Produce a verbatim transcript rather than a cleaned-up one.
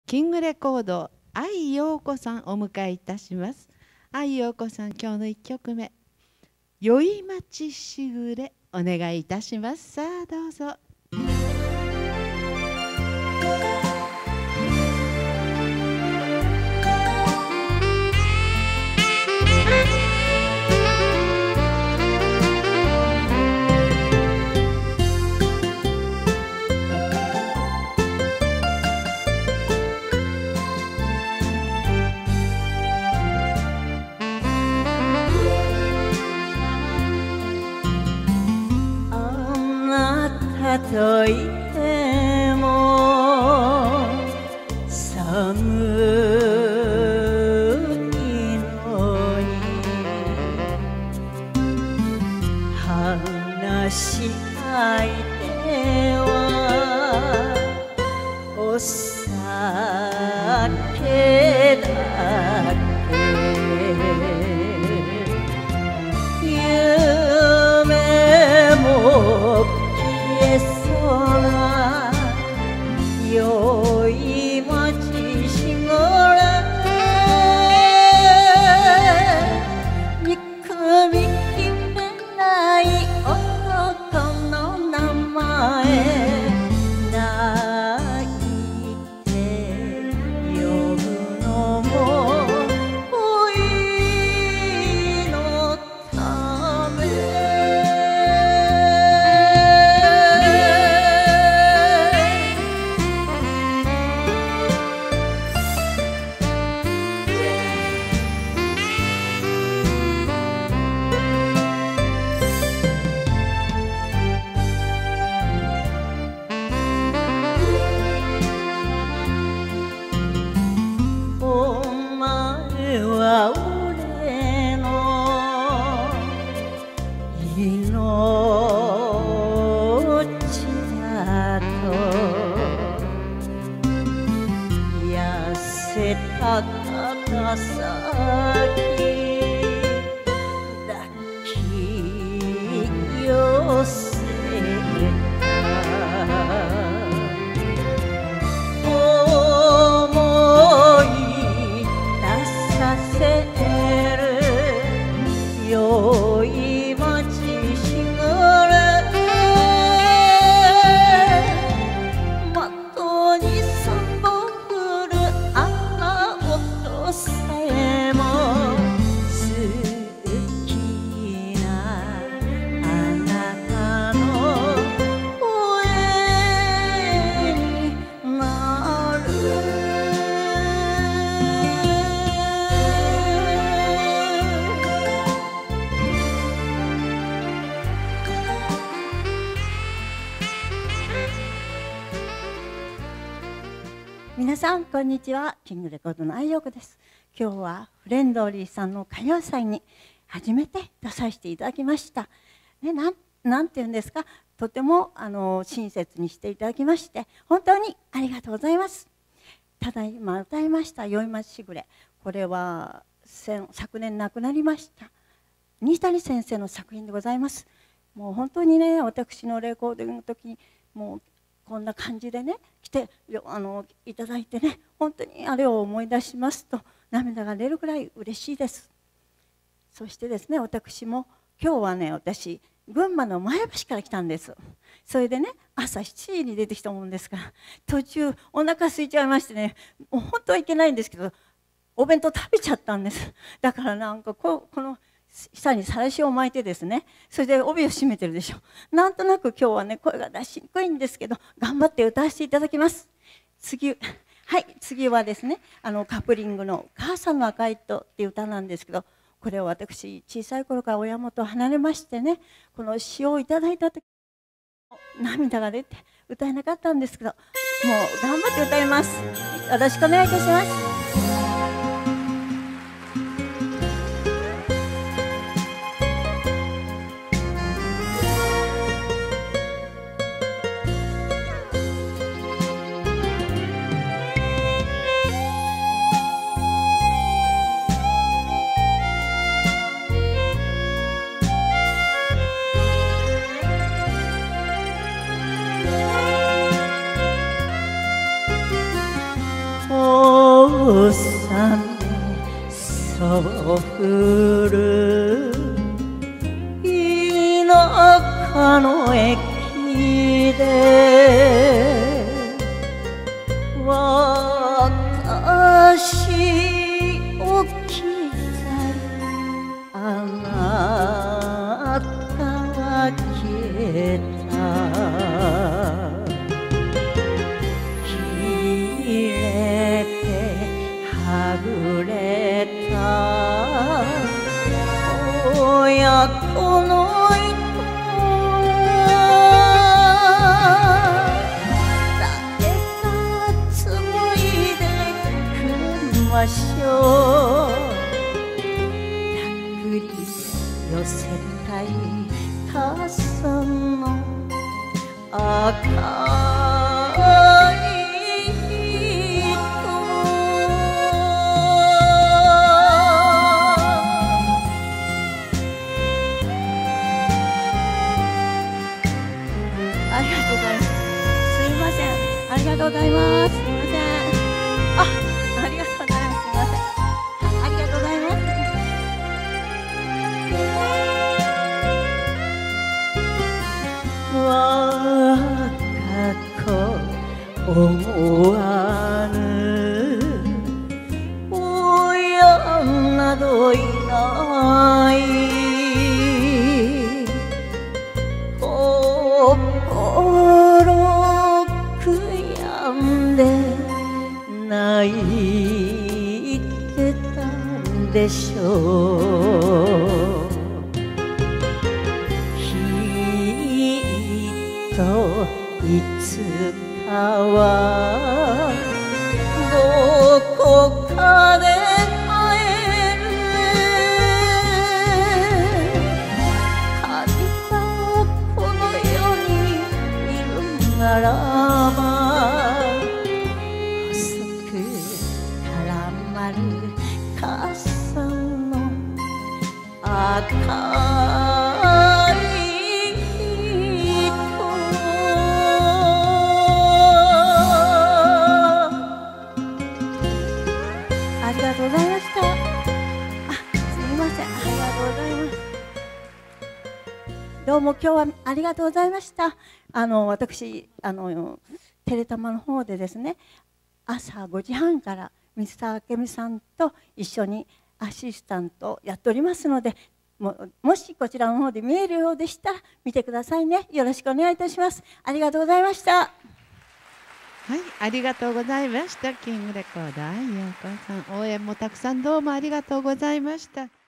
キングレコード愛陽子さんお迎えいたします。愛陽子さん、今日のいっきょくめ「宵待ちしぐれ」お願いいたします。さあどうぞ。 といても寒いのに話し相手はお酒だけ夢も宵待ちしぐれ見くびきれない男の名前泣いて呼ぶのも恋のため俺の命だと痩せた肩先抱き寄せ宵待ちしぐれ的にさんぼん降る雨音さえも好きなあなたの声になる皆さんこんにちは。キングレコードの愛陽子です。今日はフレンドリーさんの歌謡祭に初めて出させていただきました。ね、なん、なんていうんですか、とてもあの親切にしていただきまして本当にありがとうございます。ただいま歌いました「宵待ちしぐれ」、これは昨年亡くなりました西谷先生の作品でございます。もう本当にね、私のレコーディングの時にもうこんな感じでね来てあのいただいてね、本当にあれを思い出しますと涙が出るくらい嬉しいです。そしてですね、私も今日はね、私群馬の前橋から来たんです。それでね、朝しちじに出てきたもんですから途中お腹空いちゃいましてね、もう本当はいけないんですけどお弁当食べちゃったんです。だからなんかこうこの下にさらしを巻いてですね、それで帯を締めてるでしょ。なんとなく今日はね声が出しにくいんですけど頑張って歌わせていただきます。次、はい、次はですね、あのカップリングの「母さんの赤い糸」っていう歌なんですけど、これを私小さい頃から親元を離れましてね、この詩をいただいた時涙が出て歌えなかったんですけど、もう頑張って歌います。よろしくお願いいたします。 父さんそう降る田舎の駅で私を来たあなたは消えた切れてはぐれた親子の糸だけが紡いでくましょうたっくり寄せたい母さんの赤いありがとうございます。すいません。ありがとうございます。すいません。あ、ありがとうございます。すいません。ありがとうございます。我が子思わぬ親などいない悔やんで泣いてたんでしょうきっといつかはどこかで会える限ったこの世にいるならば細く絡まる母さんの赤い糸ありがとうございました。あ、すみません。ありがとうございます。どうも今日はありがとうございました。あの私あのテレタマの方でですね、朝ごじはんからミスター明美さんと一緒にアシスタントをやっておりますので、も, もしこちらの方で見えるようでしたら見てくださいね。よろしくお願いいたします。ありがとうございました。 はい、ありがとうございました。キングレコーダー愛陽子さん、応援もたくさんどうもありがとうございました。